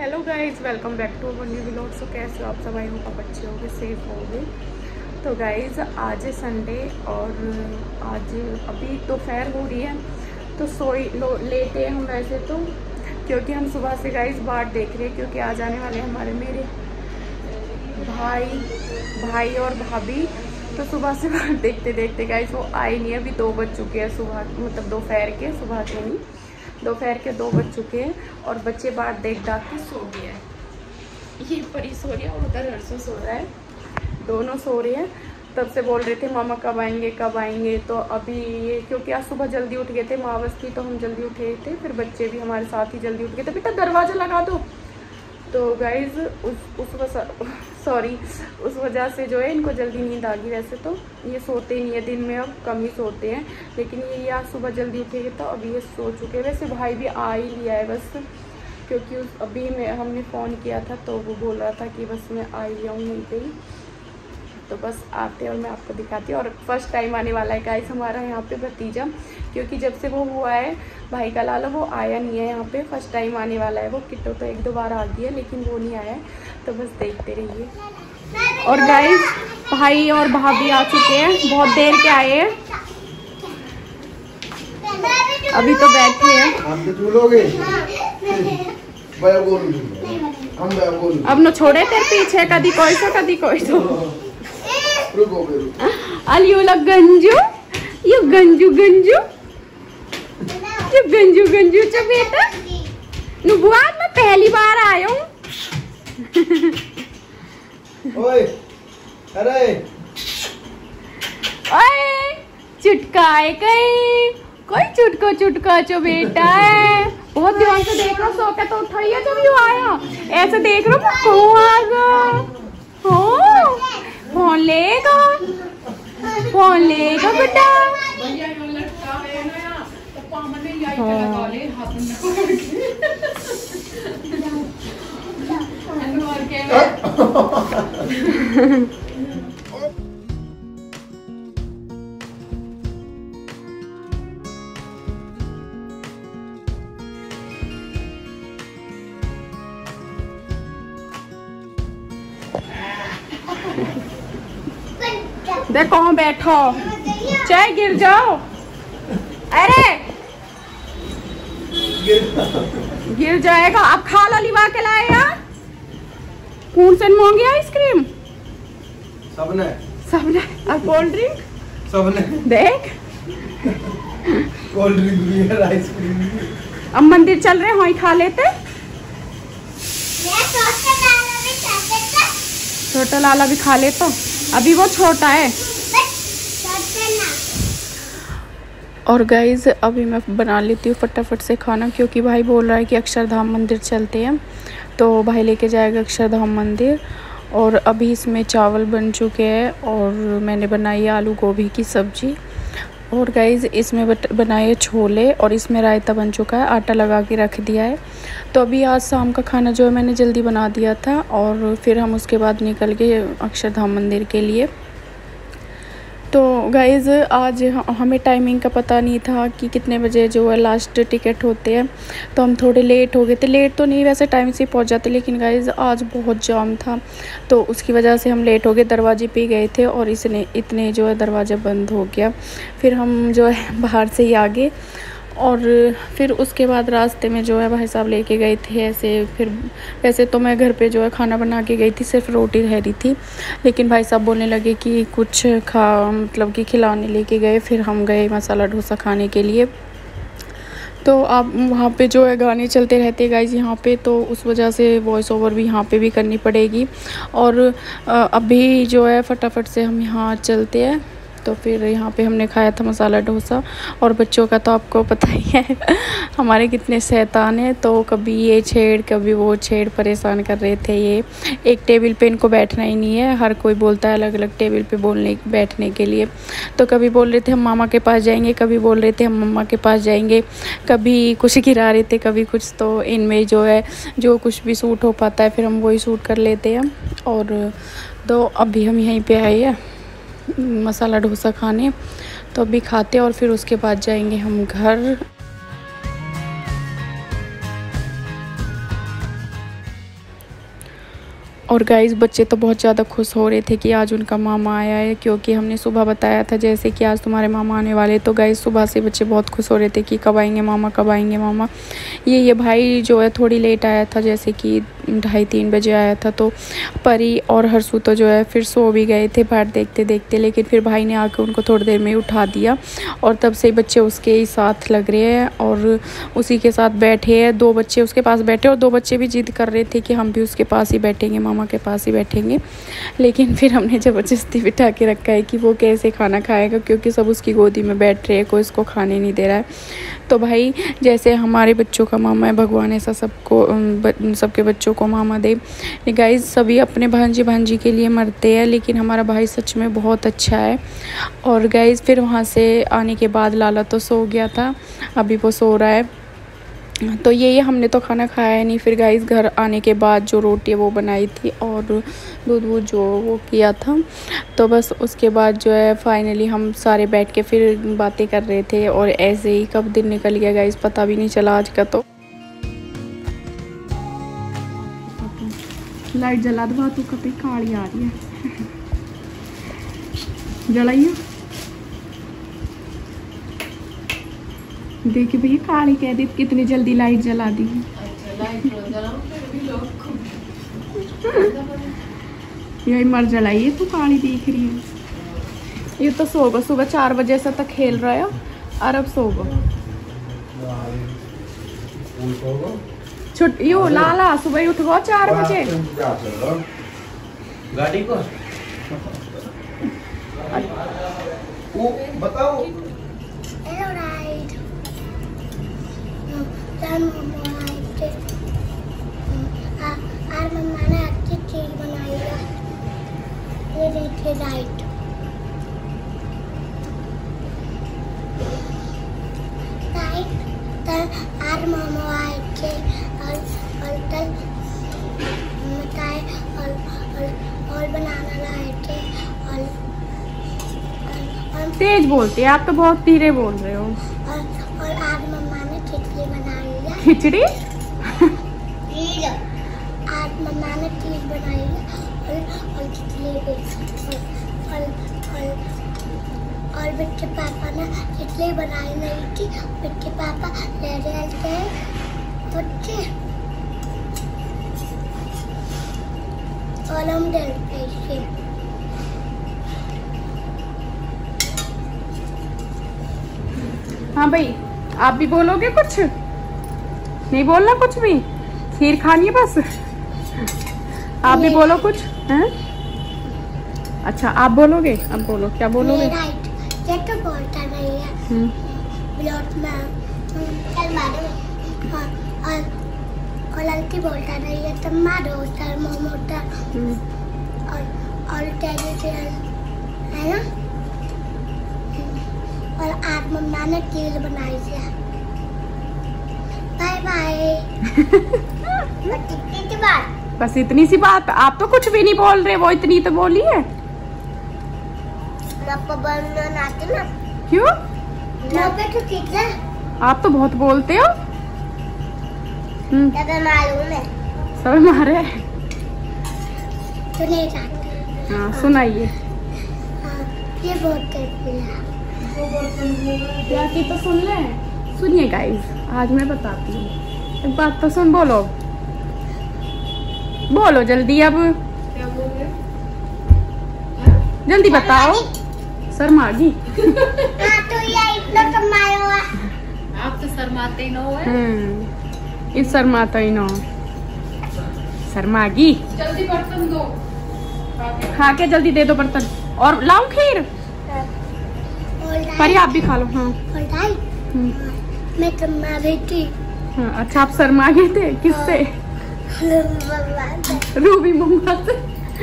Hello guys, welcome back to our new vlog. So कैसे हो आप सब? आई होप आप अच्छे होंगे, सेफ होंगे। तो गाइज आज है संडे और आज अभी दोपहर हो रही है तो लेटे हैं हम वैसे तो, क्योंकि हम सुबह से गाइज बाट देख रहे हैं क्योंकि आ जाने वाले हैं हमारे मेरे भाई और भाभी। तो सुबह से बाट देखते देखते गाइज वो आए नहीं, अभी 2 बज चुके हैं सुबह, मतलब दोपहर के, सुबह के नहीं, दोपहर के 2 बज चुके हैं और बच्चे बाट देख डाक के सो गए हैं। ये परी सो रही है और उधर हर्षू सो रहा है, दोनों सो रहे हैं। तब से बोल रहे थे मामा कब आएंगे कब आएंगे। तो अभी ये क्योंकि आज सुबह जल्दी उठ गए थे, मावस थी तो हम जल्दी उठे थे, फिर बच्चे भी हमारे साथ ही जल्दी उठ गए थे। बेटा दरवाज़ा लगा दो। तो गाइज उस वजह से जो है इनको जल्दी नींद आ गई। वैसे तो ये सोते नहीं है दिन में, अब कम ही सोते हैं, लेकिन ये आज सुबह जल्दी उठेंगे तो अभी ये सो चुके हैं। वैसे भाई भी आ ही लिया है बस, क्योंकि अभी हमने फ़ोन किया था तो वो बोल रहा था कि बस मैं आ ही लिया हूँ यहीं पे ही। तो बस आते और मैं आपको दिखाती हूँ। और फर्स्ट टाइम आने वाला है गाइस हमारा यहाँ पे भतीजा, क्योंकि जब से वो हुआ है भाई का लाला वो आया नहीं है यहाँ पे, फर्स्ट टाइम आने वाला है वो। किट्टो तो 1-2 बार आ गई है लेकिन वो नहीं आया है, तो बस देखते रहिए। और गाइस भाई और भाभी आ चुके हैं, बहुत देर के आए हैं, अभी तो बैठे हैं। अब न छोड़े तेरे पीछे, कदी कोई तो कदी कोई तो। अलियो लग गंजू, ये गंजू गंजू, ये गंजू गंजू च बेटा नुबुआ, मैं पहली बार आया हूँ। ओए अरे ओए चुटकाए कोई चुटका चो बेटा है। बहुत ध्यान से देख लो, सो के तो उठाइए जब यू आया, ऐसे देख लो कौन आ गया। हो फोन लेगा बेटा। देखो बैठो, चाहे गिर जाओ। अरे गिर जाएगा। अब खा लो, लिवा के लाए यार। कौन से मांगे आइसक्रीम? सबने अब कोल्ड ड्रिंक सबने देख, कोल्ड ड्रिंक भी है, आइसक्रीम भी। अब मंदिर चल रहे हो, खा लेते। छोटा लाला भी खा ले, तो अभी वो छोटा है। और गाइज अभी मैं बना लेती हूँ फटाफट से खाना, क्योंकि भाई बोल रहा है कि अक्षरधाम मंदिर चलते हैं, तो भाई लेके जाएगा अक्षरधाम मंदिर। और अभी इसमें चावल बन चुके हैं और मैंने बनाई आलू गोभी की सब्जी। और गाइज इसमें बनाए छोले और इसमें रायता बन चुका है, आटा लगा के रख दिया है। तो अभी आज शाम का खाना जो है मैंने जल्दी बना दिया था और फिर हम उसके बाद निकल गए अक्षरधाम मंदिर के लिए। तो गाइज़ आज हमें टाइमिंग का पता नहीं था कि कितने बजे जो है लास्ट टिकट होते हैं, तो हम थोड़े लेट हो गए थे। लेट तो नहीं, वैसे टाइम से पहुंच जाते, लेकिन गाइज़ आज बहुत जाम था तो उसकी वजह से हम लेट हो गए। दरवाजे पे गए थे और इतने जो है दरवाज़ा बंद हो गया, फिर हम जो है बाहर से ही आ गए। और फिर उसके बाद रास्ते में जो है भाई साहब लेके गए थे ऐसे। फिर वैसे तो मैं घर पे जो है खाना बना के गई थी, सिर्फ रोटी रह रही थी, लेकिन भाई साहब बोलने लगे कि कुछ मतलब कि खिलाने लेके गए। फिर हम गए मसाला डोसा खाने के लिए। तो आप वहाँ पे जो है गाने चलते रहते गाइज यहाँ पे, तो उस वजह से वॉइस ओवर भी यहाँ पे भी करनी पड़ेगी। और अभी जो है फटाफट से हम यहाँ चलते हैं। तो फिर यहाँ पे हमने खाया था मसाला डोसा। और बच्चों का तो आपको पता ही है हमारे कितने शैतान हैं, तो कभी ये छेड़ कभी वो छेड़, परेशान कर रहे थे। ये एक टेबल पे इनको बैठना ही नहीं है, हर कोई बोलता है अलग अलग टेबल पे बैठने के लिए। तो कभी बोल रहे थे हम मामा के पास जाएंगे, कभी बोल रहे थे हम मम्मा के पास जाएंगे, कभी कुछ गिरा रहे थे कभी कुछ। तो इनमें जो है जो कुछ भी सूट हो पाता है फिर हम वही सूट कर लेते हैं। और तो अभी हम यहीं पे आए हैं मसाला डोसा खाने, तो अभी खाते और फिर उसके बाद जाएंगे हम घर। और गाइस बच्चे तो बहुत ज़्यादा खुश हो रहे थे कि आज उनका मामा आया है, क्योंकि हमने सुबह बताया था जैसे कि आज तुम्हारे मामा आने वाले। तो गाइस सुबह से बच्चे बहुत खुश हो रहे थे कि कब आएंगे मामा, कब आएंगे मामा। ये भाई जो है थोड़ी लेट आया था, जैसे कि 2:30-3 बजे आया था। तो परी और हर्षू तो जो है फिर सो भी गए थे बाट देखते देखते, लेकिन फिर भाई ने आके उनको थोड़ी देर में उठा दिया और तब से बच्चे उसके ही साथ लग रहे हैं और उसी के साथ बैठे हैं। 2 बच्चे उसके पास बैठे और 2 बच्चे भी जिद कर रहे थे कि हम भी उसके पास ही बैठेंगे, मामा के पास ही बैठेंगे। लेकिन फिर हमने ज़बरदस्ती बिठा के रखा है कि वो कैसे खाना खाएगा, क्योंकि सब उसकी गोदी में बैठ रहे हैं, कोई इसको खाने नहीं दे रहा है। तो भाई जैसे हमारे बच्चों का मामा है, भगवान ऐसा सबके बच्चों को मामा दे। गाइस सभी अपने भांजी के लिए मरते हैं, लेकिन हमारा भाई सच में बहुत अच्छा है। और गाइस फिर वहाँ से आने के बाद लाला तो सो गया था, अभी वो सो रहा है। तो ये हमने तो खाना खाया नहीं। फिर गाइस घर आने के बाद जो रोटी है वो बनाई थी और दूध वूध जो वो किया था, तो बस उसके बाद जो है फाइनली हम सारे बैठ के फिर बातें कर रहे थे और ऐसे ही कब दिन निकल गया गाइस पता भी नहीं चला आज का। तो लाइट जला दो, तू कभी काली आ रही है जलाइए। देखिए भैया काली कह दी, कितनी जल्दी लाइट जला दी। यही मर जलाइए, तू काली दिख रही है। ये तो सोगा, सुबह 4 बजे से तक खेल रहा है और अब सोगा। छुट्टी यो लाला सुबह ही उठ गो 4 बजे। गाड़ी को बताओ मम्मा ने अच्छी चीज बनाई है, ये देखिए राइट। आज मामा आए थे और मिठाई और बनाना लाए थे और तेज बोलते हैं आप तो, बहुत धीरे बोल रहे हो। और आज मम्मा ने खिचड़ी बनाई है। खिचड़ी? आज मम्मा ने खीर बनाई है और खिचड़ी भी और बिट्टे पापा ने खिचड़ी बनाई नहीं थी। बिट्टे पापा ले रहे थे बच्चे और हम डर गए। हाँ भाई आप भी बोलोगे कुछ? नहीं बोलना कुछ भी, खीर खानी है बस। आप भी बोलो कुछ हैं? अच्छा आप बोलोगे, अब बोलो क्या बोलोगे? ये तो बोलता नहीं है ब्लॉट में चल मारो और लड़की बोलता नहीं है तो मारो सर मोमोटा और टेडी है ना। और आज मम्मा ने खीर बनाई है। Bye bye. बस इतनी सी बात? आप तो कुछ भी नहीं बोल रहे, वो इतनी तो बोली है। ना क्यों? तो ठीक है। आप तो बहुत बोलते हो। मालूम है सब मारे। तो नहीं जाता। हाँ सुनाइए। ये बहुत क्या की तो सुन ले। सुनिए गाइस आज मैं बताती हूँ एक बात, तो सुन। बोलो बोलो जल्दी, अब क्या बोल रहे? जल्दी बताओ। शर्मागी। हाँ तो ये इतना कमाया हुआ। आप तो शर्माते ही न हो। इस शर्माता ही ना, शर्मागी। जल्दी बर्तन दो, खा के जल्दी दे दो बर्तन। और लाऊं खीर? परी आप भी खा लो। हाँ मैं शर्मा गई थी। हाँ अच्छा आप शर्मा गए थे, किससे? रूबी मम्मा से।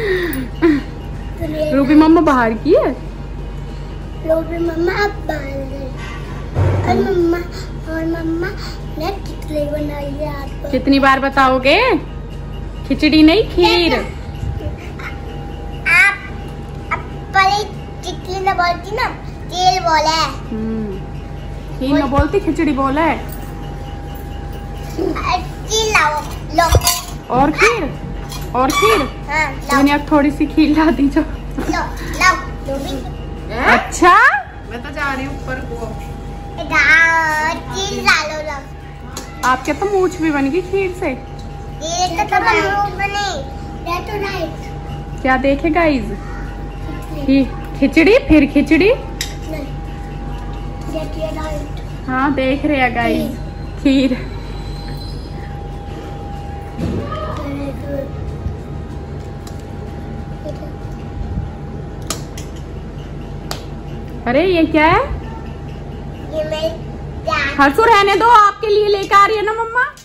रूबी मम्मा बाहर की है। रूबी मम्मा अब बाहर गई और मम्मा ने खिचड़ी बनाई है आज। कितनी बार बताओगे? खिचड़ी नहीं खीर। आप पहले खिचड़ी न बोलती ना, तेल बोले। खीर न बोलती, खिचड़ी बोले। लाओ लो। और खीर? और खीर? हाँ, मैंने अब थोड़ी सी खीर ला दी जो। लो, लो भी। अच्छा मैं तो जा रही हूँ ऊपर को। चीज डालो लो। आपके तो मूछ भी बन गई खीर से। ये तो मूंछ बनी। Left to right. क्या देखे गाइस? खिचड़ी, फिर खिचड़ी। नहीं, लेफ्ट या राइट। हाँ देख रहे हैं गाइस, खीर। अरे ये क्या है? ये मेरी हर्षू रहने दो, आपके लिए लेकर आ रही है ना मम्मा।